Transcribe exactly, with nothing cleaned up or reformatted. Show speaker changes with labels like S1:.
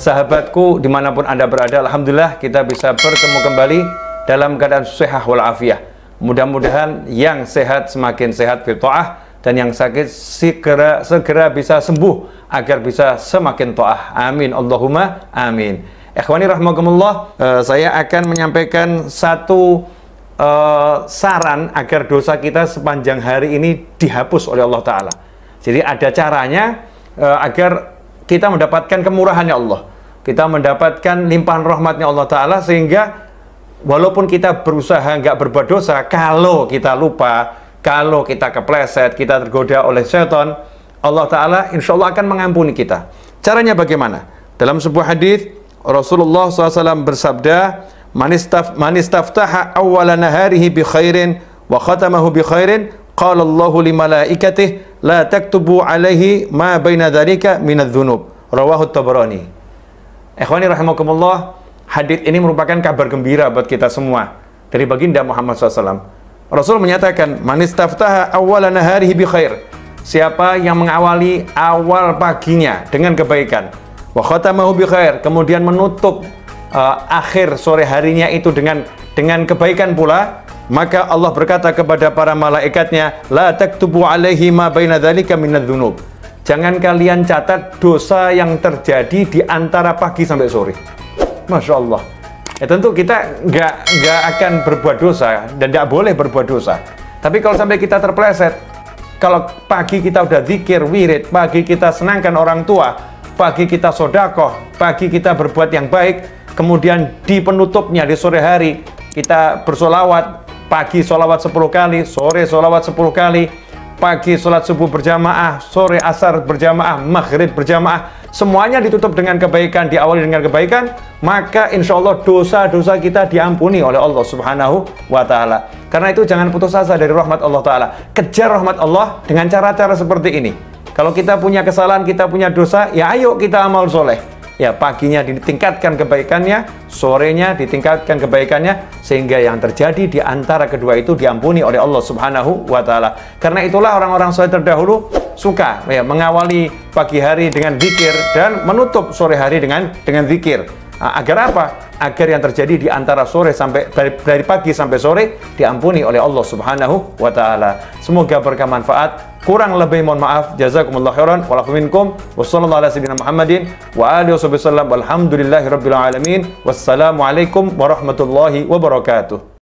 S1: sahabatku dimanapun Anda berada, alhamdulillah kita bisa bertemu kembali dalam keadaan sehat walafiat. Mudah-mudahan yang sehat semakin sehat fil ta'ah, dan yang sakit segera segera bisa sembuh agar bisa semakin ta'ah. Amin Allahumma amin. Ikhwani rahimakumullah, uh, saya akan menyampaikan satu uh, saran agar dosa kita sepanjang hari ini dihapus oleh Allah Ta'ala. Jadi ada caranya uh, agar kita mendapatkan kemurahannya Allah, kita mendapatkan limpahan rahmatnya Allah Ta'ala, sehingga walaupun kita berusaha nggak berbuat dosa, kalau kita lupa, kalau kita kepleset, kita tergoda oleh setan, Allah Ta'ala insya Allah akan mengampuni kita. Caranya bagaimana? Dalam sebuah hadis Rasulullah shallallahu alaihi wasallam bersabda, manistaf manistaftaha awwala naharihi bi khairin wa khatamahu bi khairin, qala Allahu li malaikatihi la taktubu alaihi ma baina dzalika minadz dzunub. Rawahu Tabarani. Ikhwani rahimakumullah, hadits ini merupakan kabar gembira buat kita semua dari baginda Muhammad shallallahu alaihi wasallam. Rasul menyatakan, manistaftaha awwala naharihi bi khair. Siapa yang mengawali awal paginya dengan kebaikan, wa khatamahu bi khair, kemudian menutup uh, akhir sore harinya itu dengan dengan kebaikan pula, maka Allah berkata kepada para malaikatnya, la taktubu alaihi ma baina dzalika minadz dzunub. Jangan kalian catat dosa yang terjadi di antara pagi sampai sore. Masya Allah. Ya tentu kita nggak nggak akan berbuat dosa dan nggak boleh berbuat dosa. Tapi kalau sampai kita terpleset, kalau pagi kita udah zikir, wirid, pagi kita senangkan orang tua, pagi kita sodakoh, pagi kita berbuat yang baik, kemudian di penutupnya di sore hari kita bersolawat, pagi solawat sepuluh kali, sore solawat sepuluh kali, pagi sholat subuh berjamaah, sore asar berjamaah, maghrib berjamaah, semuanya ditutup dengan kebaikan, diawali dengan kebaikan, maka insya Allah dosa-dosa kita diampuni oleh Allah Subhanahu wa Ta'ala. Karena itu jangan putus asa dari rahmat Allah Ta'ala. Kejar rahmat Allah dengan cara-cara seperti ini. Kalau kita punya kesalahan, kita punya dosa, ya ayo kita amal soleh. Ya, paginya ditingkatkan kebaikannya, sorenya ditingkatkan kebaikannya, sehingga yang terjadi di antara kedua itu diampuni oleh Allah Subhanahu wa Ta'ala. Karena itulah orang-orang soleh terdahulu suka ya mengawali pagi hari dengan zikir dan menutup sore hari dengan dengan zikir. Nah, agar apa? Agar yang terjadi di antara sore sampai dari, dari pagi sampai sore diampuni oleh Allah Subhanahu wa Ta'ala. Semoga berkah manfaat. Kurang lebih mohon maaf. Jazakumullah khairan. Walafu minkum. Wassallallahu ala sayyidina Muhammadin wa alihi wasallam. Walhamdulillahi rabbil alamin. Wassalamualaikum warahmatullahi wabarakatuh.